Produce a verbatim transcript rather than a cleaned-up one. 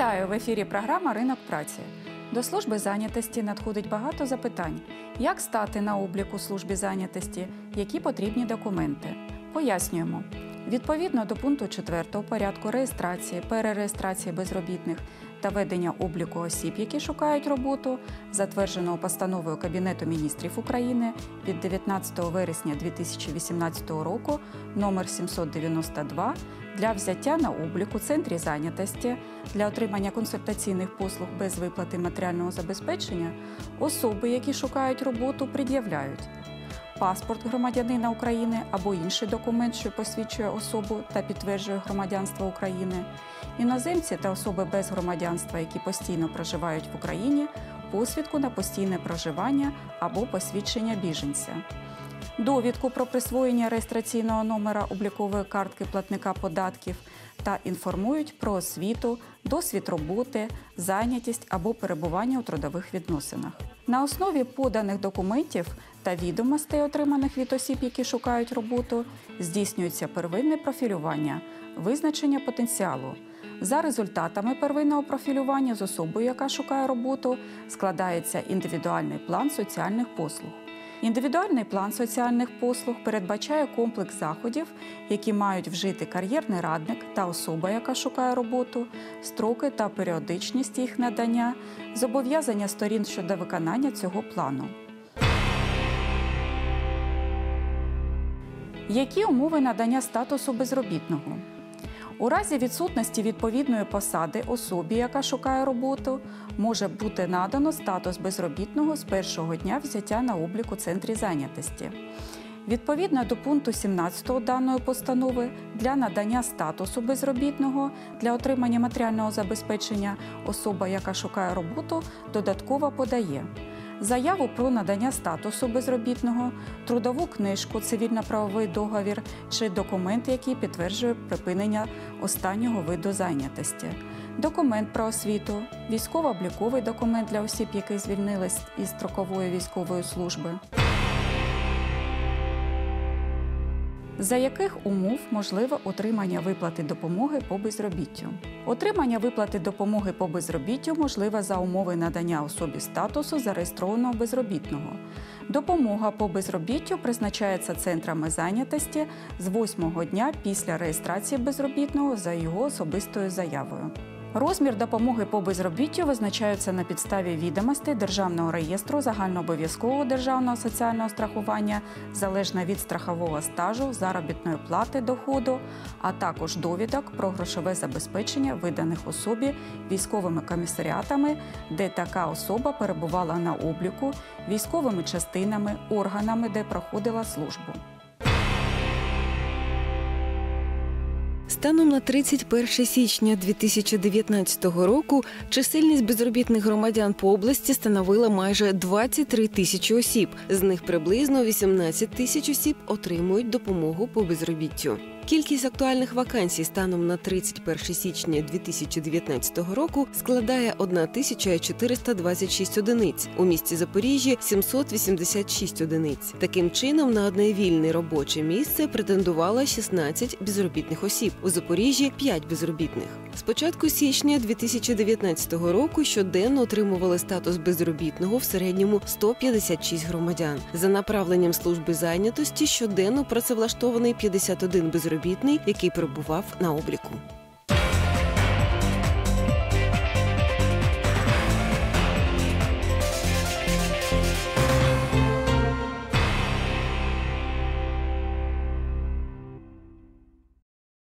Вітаю! В ефірі програма «Ринок праці». До служби зайнятості надходить багато запитань. Як стати на облік у службі зайнятості? Які потрібні документи? Пояснюємо. Відповідно до пункту четвертого порядку реєстрації, перереєстрації безробітних та ведення обліку осіб, які шукають роботу, затвердженого постановою Кабінету міністрів України від дев'ятнадцятого вересня дві тисячі вісімнадцятого року номер сімсот дев'яносто два, для взяття на облік у центрі зайнятості для отримання консультаційних послуг без виплати матеріального забезпечення особи, які шукають роботу, пред'являють паспорт громадянина України або інший документ, що посвідчує особу та підтверджує громадянство України, іноземці та особи без громадянства, які постійно проживають в Україні, посвідку на постійне проживання або посвідчення біженця, довідку про присвоєння реєстраційного номера облікової картки платника податків та інформують про освіту, досвід роботи, зайнятість або перебування у трудових відносинах. На основі поданих документів та відомостей, отриманих від осіб, які шукають роботу, здійснюється первинне профілювання, визначення потенціалу. За результатами первинного профілювання з особою, яка шукає роботу, складається індивідуальний план соціальних послуг. Індивідуальний план соціальних послуг передбачає комплекс заходів, які мають вжити кар'єрний радник та особа, яка шукає роботу, строки та періодичність їх надання, зобов'язання сторін щодо виконання цього плану. Які умови надання статусу безробітного? У разі відсутності відповідної посади особі, яка шукає роботу, може бути надано статус безробітного з першого дня взяття на облік у центрі зайнятості. Відповідно до пункту сімнадцятого даної постанови, для надання статусу безробітного для отримання матеріального забезпечення особа, яка шукає роботу, додатково подає заяву про надання статусу безробітного, трудову книжку, цивільно-правовий договір чи документ, який підтверджує припинення останнього виду зайнятості, документ про освіту, військово-обліковий документ для осіб, які звільнились із строкової військової служби. За яких умов можливе отримання виплати допомоги по безробіттю? Отримання виплати допомоги по безробіттю можливе за умови надання особі статусу зареєстрованого безробітного. Допомога по безробіттю призначається центрами зайнятості з восьмого дня після реєстрації безробітного за його особистою заявою. Розмір допомоги по безробіттю визначається на підставі відомостей Державного реєстру загальнообов'язкового державного соціального страхування залежно від страхового стажу, заробітної плати, доходу, а також довідок про грошове забезпечення, виданих особі військовими комісаріатами, де така особа перебувала на обліку, військовими частинами, органами, де проходила службу. Станом на тридцять перше січня дві тисячі дев'ятнадцятого року чисельність безробітних громадян по області становила майже двадцять три тисячі осіб. З них приблизно вісімнадцять тисяч осіб отримують допомогу по безробіттю. Кількість актуальних вакансій станом на тридцять перше січня дві тисячі дев'ятнадцятого року складає тисяча чотириста двадцять шість одиниць, у місті Запоріжжя – сімсот вісімдесят шість одиниць. Таким чином, на одне вільне робоче місце претендувало шістнадцять безробітних осіб, у Запоріжжі – п'ять безробітних. З початку січня дві тисячі дев'ятнадцятого року щоденно отримували статус безробітного в середньому сто п'ятдесят шість громадян. За направленням служби зайнятості щоденно працевлаштований п'ятдесят один безробітний, який перебував на обліку.